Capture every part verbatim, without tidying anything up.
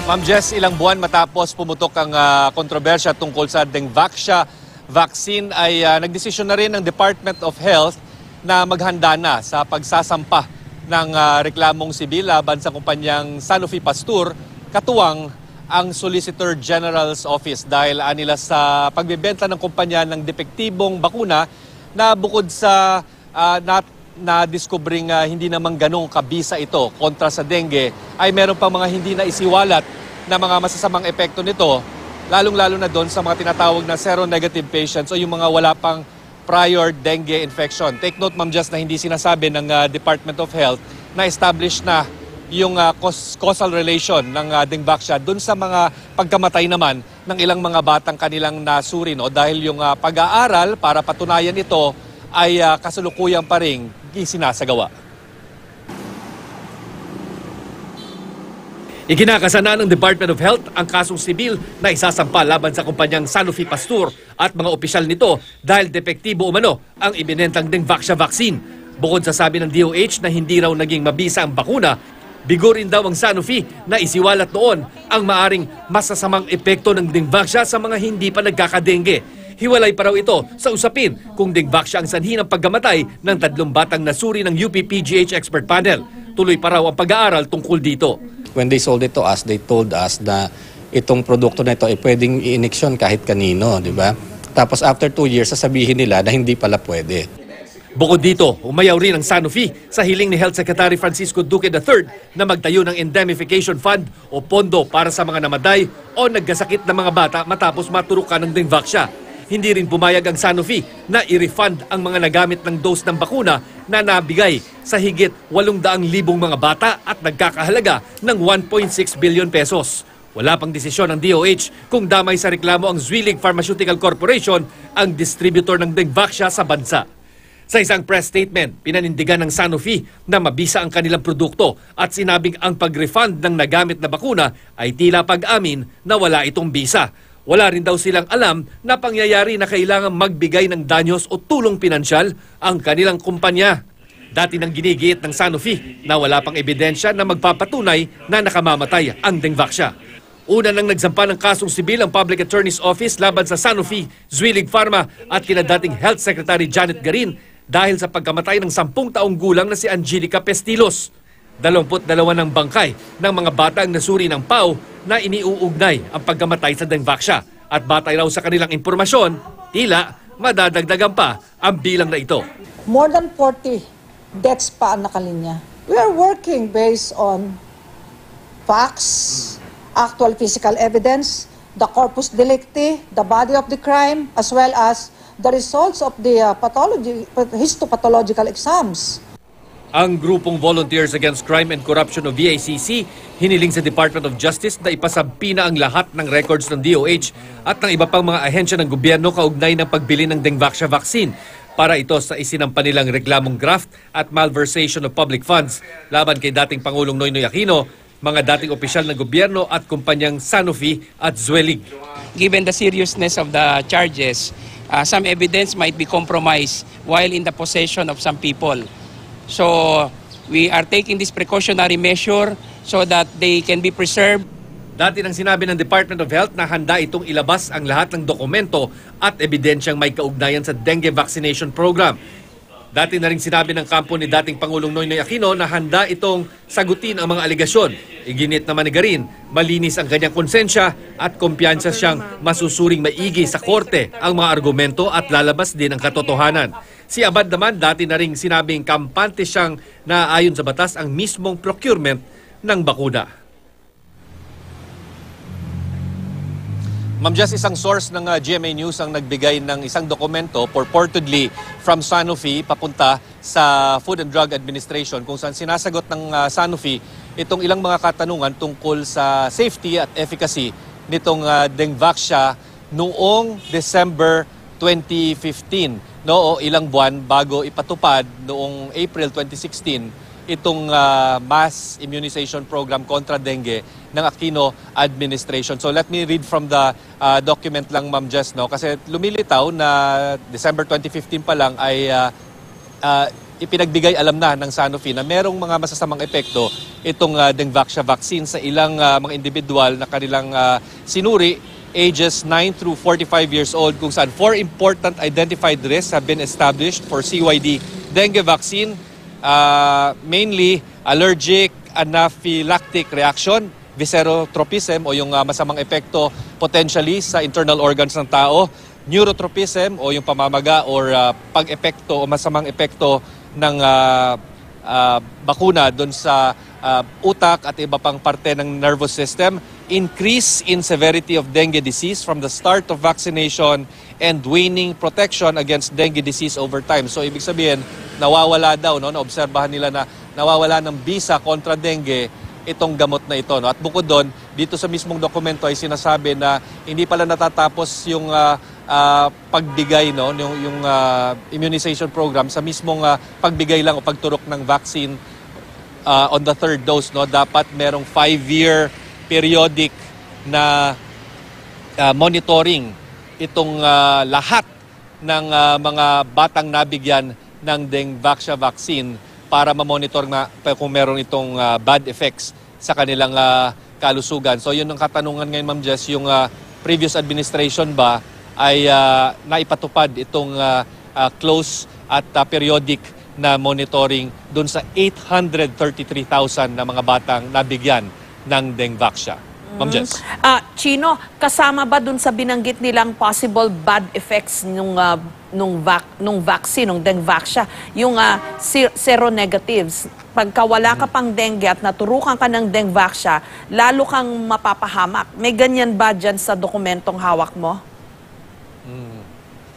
Ma'am Jess, ilang buwan matapos pumutok ang uh, kontrobersya tungkol sa Dengvaxia vaccine ay uh, nagdesisyon na rin ng Department of Health na maghanda na sa pagsasampa ng uh, reklamong sibil laban sa kumpanyang Sanofi Pasteur, katuwang ang Solicitor General's Office dahil anila sa pagbebenta ng kumpanya ng depektibong bakuna na bukod sa uh, nat na-discovering uh, hindi naman ganong kabisa ito kontra sa dengue, ay meron pang mga hindi na isiwalat na mga masasamang epekto nito, lalong-lalo na doon sa mga tinatawag na seronegative patients o yung mga wala pang prior dengue infection. Take note, Ma'am Jess, na hindi sinasabi ng uh, Department of Health na established na yung uh, causal relation ng uh, Dengvaxia doon sa mga pagkamatay naman ng ilang mga batang kanilang nasuri, no? Dahil yung uh, pag-aaral para patunayan ito ay uh, kasalukuyang pa ring isinasagawa. Ikinakasa na ng Department of Health ang kasong sibil na isasampa laban sa kumpanyang Sanofi Pasteur at mga opisyal nito dahil depektibo umano ang ibinentang Dengvaxia vaccine. Bukod sa sabi ng D O H na hindi raw naging mabisa ang bakuna, bigo rin daw ang Sanofi na isiwalat noon ang maaring masasamang epekto ng Dengvaxia sa mga hindi pa nagkakadengue. Hiwalay pa raw ito sa usapin kung Dengvaxia ang sanhi ng pagkamatay ng tatlong batang nasuri ng U P P G H Expert Panel. Tuloy pa raw ang pag-aaral tungkol dito. When they sold it to us, they told us na itong produkto na ito ay pwedeng i-ineksyon kahit kanino, di ba? Tapos after two years, sasabihin nila na hindi pala pwede. Bukod dito, umayaw rin ang Sanofi sa hiling ni Health Secretary Francisco Duque the third na magtayo ng Indemnification Fund o pondo para sa mga namatay o nagkasakit na mga bata matapos maturukan ng Dengvaxia. Hindi rin pumayag ang Sanofi na i-refund ang mga nagamit ng dose ng bakuna na nabigay sa higit walong daang libong mga bata at nagkakahalaga ng one point six billion pesos. Wala pang desisyon ng D O H kung damay sa reklamo ang Zwilig Pharmaceutical Corporation, ang distributor ng Dengvaxia sa bansa. Sa isang press statement, pinanindigan ng Sanofi na mabisa ang kanilang produkto at sinabing ang pag-refund ng nagamit na bakuna ay tila pag-amin na wala itong bisa. Wala rin daw silang alam na pangyayari na kailangan magbigay ng danyos o tulong pinansyal ang kanilang kumpanya. Dati nang ginigiit ng Sanofi na wala pang ebidensya na magpapatunay na nakamamatay ang Dengvaxia. Una nang nagsampa ng kasong sibil ang Public Attorney's Office laban sa Sanofi, Zwilig Pharma at kina dating Health Secretary Janet Garin dahil sa pagkamatay ng sampung taong gulang na si Angelica Pestilos. Dalawamput dalawa ng bangkay ng mga batang nasuri ng P A W na iniuugnay ang pagkamatay sa Dengvaxia at batay raw sa kanilang impormasyon, tila madadagdagan pa ang bilang na ito. More than forty deaths pa ang nakalinya. We are working based on facts, actual physical evidence, the corpus delicti, the body of the crime, as well as the results of the uh, pathology, histopathological exams. Ang grupong Volunteers Against Crime and Corruption o V A C C hiniling sa Department of Justice na ipasabpi na ang lahat ng records ng D O H at ng iba pang mga ahensya ng gobyerno kaugnay ng pagbili ng Dengvaxia vaccine para ito sa isinampa nilang reklamong graft at malversation of public funds laban kay dating Pangulong Noynoy Aquino, mga dating opisyal ng gobyerno at kumpanyang Sanofi at Zwilig. Given the seriousness of the charges, uh, some evidence might be compromised while in the possession of some people. So we are taking this precautionary measure so that they can be preserved. Dati nang sinabi ng Department of Health na handa itong ilabas ang lahat ng dokumento at ebidensyang may kaugnayan sa dengue vaccination program. Dati na rin sinabi ng kampo ni dating Pangulong Noynoy Aquino na handa itong sagutin ang mga aligasyon. Iginit naman ni Garin, malinis ang kanyang konsensya at kumpiyansa siyang masusuring maigi sa korte ang mga argumento at lalabas din ang katotohanan. Si Abad naman dati na rin sinabing kampante siyang na ayon sa batas ang mismong procurement ng bakuna. Ma'am Jess, isang source ng uh, G M A News ang nagbigay ng isang dokumento purportedly from Sanofi papunta sa Food and Drug Administration kung saan sinasagot ng uh, Sanofi itong ilang mga katanungan tungkol sa safety at efficacy nitong uh, Dengvaxia noong December twenty fifteen. No, o ilang buwan bago ipatupad noong April twenty sixteen itong uh, mass immunization program kontra dengue ng Aquino administration. So let me read from the uh, document lang, Ma'am Jess, no? Kasi lumilitaw na December twenty fifteen pa lang ay uh, uh, ipinagbigay alam na ng Sanofi na merong mga masasamang epekto itong uh, Dengvaxia vaccine sa ilang uh, mga individual na kanilang uh, sinuri, ages nine through forty-five years old, kung saan four important identified risks have been established for C Y D dengue vaccine, uh, mainly allergic anaphylactic reaction, viscerotropism o yung uh, masamang epekto potentially sa internal organs ng tao, neurotropism o yung pamamaga or uh, pag-epekto o masamang epekto ng uh, uh, bakuna doon sa uh, utak at iba pang parte ng nervous system, increase in severity of dengue disease from the start of vaccination, and waning protection against dengue disease over time. So ibig sabihin, nawawala daw, no? Naobserbahan nila na nawawala ng bisa kontra dengue itong gamot na ito. No? At bukod doon, dito sa mismong dokumento ay sinasabi na hindi pala natatapos yung uh, uh, pagbigay, no? yung, yung uh, immunization program sa mismong uh, pagbigay lang o pagturok ng vaccine uh, on the third dose. No? Dapat merong five-year periodic na uh, monitoring itong uh, lahat ng uh, mga batang nabigyan ng Dengvaxia vaccine para ma-monitor na kung meron itong uh, bad effects sa kanilang uh, kalusugan. So yun ang katanungan ngayon, Ma'am Jess, yung uh, previous administration ba ay uh, naipatupad itong uh, uh, close at uh, periodic na monitoring dun sa eight hundred thirty-three thousand na mga batang nabigyan ng Dengvaxia. Ma'am Jess. Uh, Chino, kasama ba dun sa binanggit nilang possible bad effects nung uh, nung vac nung vaccine, nung Dengvaxia, yung uh, seronegatives? Pagka wala ka pang dengue at naturukan ka ng Dengvaxia, lalo kang mapapahamak. May ganyan ba dyan sa dokumentong hawak mo? Hmm.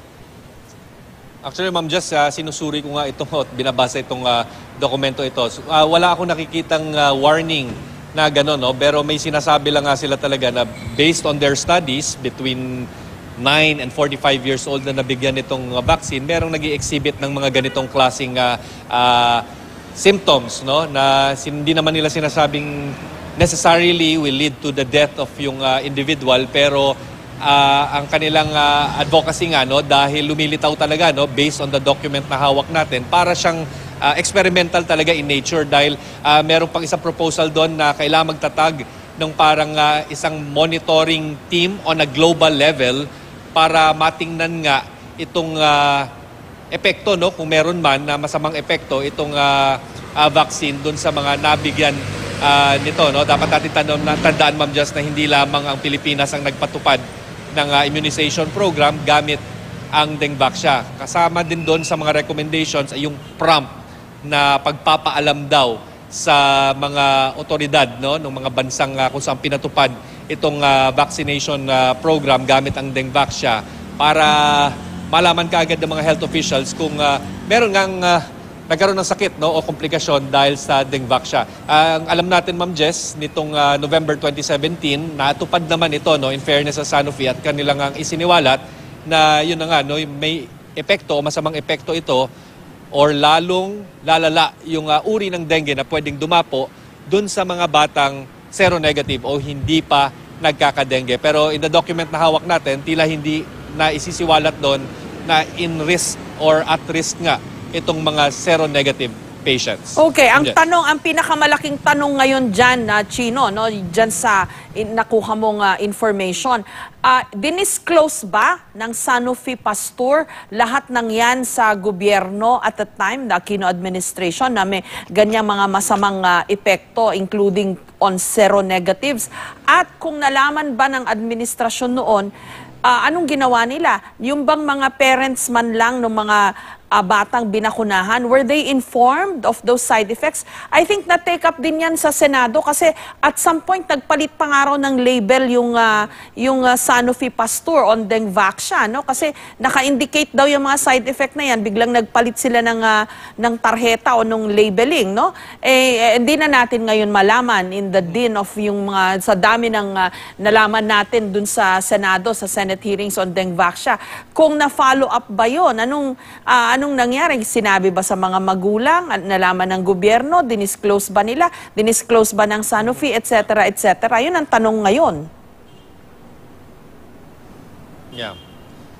Actually, Ma'am Jess, uh, sinusuri ko nga itong, binabasa itong uh, dokumento ito. So, uh, wala akong nakikitang uh, warning na gano'n, no? Pero may sinasabi lang nga sila talaga na based on their studies between nine and forty-five years old na nabigyan nitong uh, vaccine, merong nag-i-exhibit ng mga ganitong klaseng uh, uh, symptoms, no? Na hindi naman nila sinasabing necessarily will lead to the death of yung uh, individual, pero uh, ang kanilang uh, advocacy nga, no, dahil lumilitaw talaga, no, based on the document na hawak natin, para siyang Uh, experimental talaga in nature dahil uh, meron pang isang proposal doon na kailangan magtatag ng parang uh, isang monitoring team on a global level para matingnan nga itong uh, epekto, no, kung meron man na masamang epekto itong uh, uh, vaccine doon sa mga nabigyan uh, nito. No? Dapat natin tandaan, tandaan, Ma'am Just, na hindi lamang ang Pilipinas ang nagpatupad ng uh, immunization program gamit ang Dengvaxia. Kasama din doon sa mga recommendations ay yung prompt na pagpapaalam daw sa mga otoridad, no, ng mga bansang uh, kung saan pinatupad itong uh, vaccination uh, program gamit ang Dengvaxia para malaman kaagad ng mga health officials kung uh, meron ngang uh, nagkaroon ng sakit, no, o komplikasyon dahil sa Dengvaxia. Ang uh, alam natin, Ma'am Jess, nitong uh, November twenty seventeen, natupad naman ito, no, in fairness sa Sanofi at kanilang ang isiniwalat na yun na nga, no, may epekto o masamang epekto ito or lalong lalala yung uh, uri ng dengue na pwedeng dumapo dun sa mga batang seronegative o hindi pa nagkakadengue. Pero in the document na hawak natin, tila hindi na isisiwalat doon na in risk or at risk nga itong mga seronegative patients. Okay, ang Yes. tanong, ang pinakamalaking tanong ngayon dyan, na Chino, no, dyan sa in, nakuha mong uh, information, uh, dinisclose ba ng Sanofi Pasteur lahat ng yan sa gobyerno at the time, the Aquino administration, na may ganyang mga masamang uh, epekto, including on seronegatives? At kung nalaman ba ng administrasyon noon, uh, anong ginawa nila? Yung bang mga parents man lang ng mga Uh, batang binakunahan, were they informed of those side effects? I think na-take up din yan sa Senado kasi at some point nagpalit pa nga raw ng label yung, uh, yung uh, Sanofi Pasteur on Dengvaxia, no? Kasi naka-indicate daw yung mga side effect na yan, biglang nagpalit sila ng, uh, ng tarheta o ng labeling, no? Eh, hindi na natin ngayon malaman in the din of yung mga, sa dami ng uh, nalaman natin dun sa Senado, sa Senate hearings on Dengvaxia, kung na-follow up ba yun? Anong, uh, Anong nangyari? Sinabi ba sa mga magulang? Nalaman ng gobyerno? Dinisclose ba nila? Dinisclose ba ng Sanofi? Etc. et cetera. Yun ang tanong ngayon. Yeah.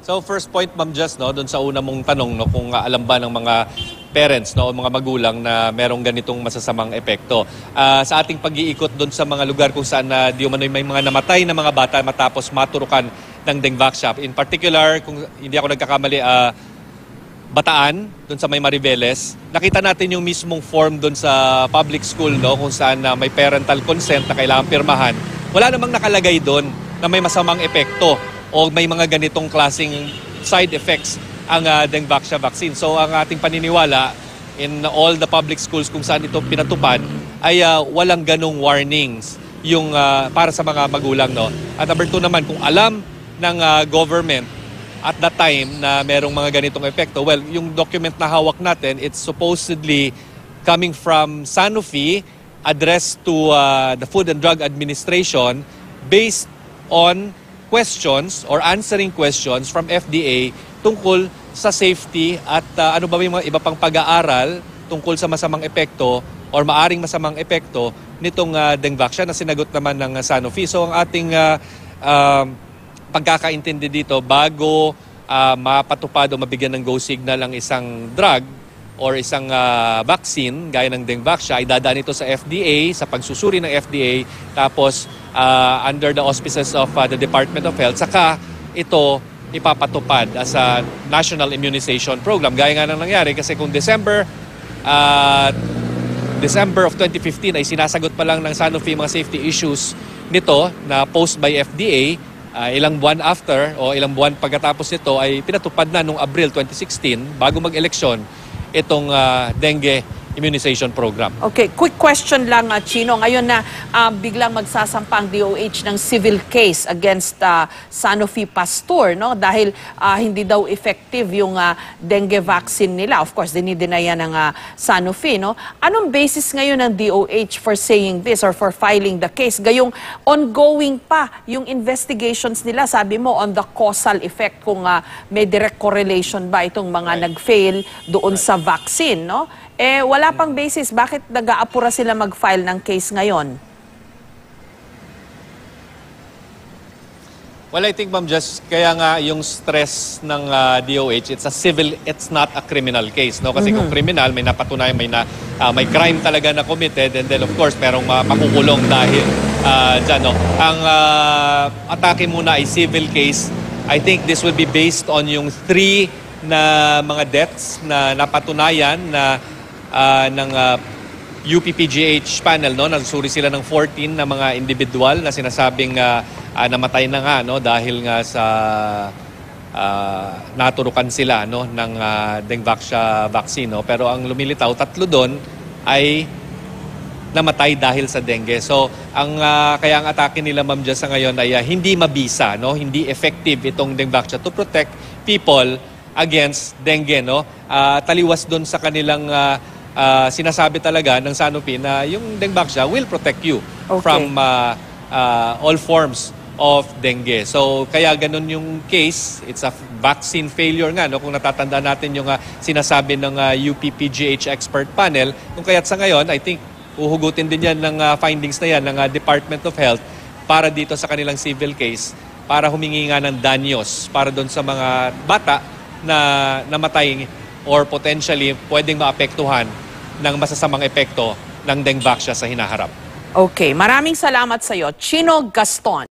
So first point, Ma'am Jess, no, doon sa una mong tanong, no, kung uh, alam ba ng mga parents, no, o mga magulang na merong ganitong masasamang epekto. Uh, sa ating pag-iikot doon sa mga lugar kung saan uh, di umano'y may mga namatay na mga bata matapos maturukan ng Dengvaxia. In particular, kung hindi ako nagkakamali, uh, Bataan, doon sa may Mariveles, nakita natin yung mismong form doon sa public school, no, kung saan uh, may parental consent na kailangan pirmahan. Wala namang nakalagay doon na may masamang epekto o may mga ganitong klaseng side effects ang uh, Dengvaxia vaccine. So ang ating paniniwala in all the public schools kung saan ito pinatupad ay uh, walang ganong warnings yung uh, para sa mga magulang. No? At number two naman, kung alam ng uh, government at that time na merong mga ganitong epekto, well, yung document na hawak natin, it's supposedly coming from Sanofi, addressed to uh, the Food and Drug Administration based on questions or answering questions from F D A tungkol sa safety at uh, ano ba yung mga iba pang pag-aaral tungkol sa masamang epekto or maaring masamang epekto nitong uh, Dengvaxia na sinagot naman ng uh, Sanofi. So ang ating uh, uh, pagkakaintindi dito, bago uh, mapatupad o mabigyan ng go signal ang isang drug or isang uh, vaccine gaya ng Dengvaxia, ay dadaan ito sa F D A, sa pagsusuri ng F D A, tapos uh, under the auspices of uh, the Department of Health, saka ito ipapatupad as a national immunization program. Gaya nga nang nangyari kasi kung December uh, December of twenty fifteen ay sinasagot pa lang ng Sanofi mga safety issues nito na post by F D A, uh, ilang buwan after o ilang buwan pagkatapos nito ay pinatupad na noong Abril twenty sixteen bago mag-eleksyon itong uh, dengue immunization program. Okay, quick question lang, uh, Chino. Ngayon na uh, biglang magsasampa ang D O H ng civil case against uh, Sanofi Pasteur, no? Dahil uh, hindi daw effective yung uh, dengue vaccine nila. Of course, dinideny ng uh, Sanofi, no? Anong basis ngayon ng D O H for saying this or for filing the case? Gayong ongoing pa yung investigations nila, sabi mo, on the causal effect, kung uh, may direct correlation ba itong mga right. nag-fail doon right. sa vaccine, no? Eh, wala pang basis. Bakit nag-aapura sila mag-file ng case ngayon? Well, I think, Ma'am Jess, kaya nga yung stress ng uh, D O H, it's a civil, it's not a criminal case. No? Kasi mm-hmm. kung criminal, may napatunayan, may, na, uh, may crime talaga na committed, and then of course, merong uh, makukulong dahil uh, dyan. No? Ang uh, atake muna ay civil case. I think this will be based on yung three na mga deaths na napatunayan na Uh, ng uh, U P P G H panel, no, nagsuri sila ng fourteen na mga individual na sinasabing uh, uh, namatay na nga, no, dahil nga sa uh, naturukan sila, no, ng uh, Dengvaxia vaccine, no. Pero ang lumilitaw, tatlo doon ay namatay dahil sa dengue. So ang uh, kaya ang atake nila, Ma'am Jess, sa ngayon ay uh, hindi mabisa, no, hindi effective itong Dengvaxia to protect people against dengue, no. Uh, taliwas doon sa kanilang uh, Uh, sinasabi talaga ng Sanofi na yung Dengvaxia will protect you okay. from uh, uh, all forms of dengue. So kaya ganun yung case, it's a vaccine failure nga, no? Kung natatandaan natin yung uh, sinasabi ng uh, U P P G H expert panel, kung kaya't sa ngayon, I think uhugutin din yan ng uh, findings na yan ng uh, Department of Health para dito sa kanilang civil case, para humingi nga ng danyos para doon sa mga bata na namatay or potentially pwedeng maapektuhan ng masasamang epekto ng Dengvaxia sa hinaharap. Okay, maraming salamat sa iyo, Chino Gaston.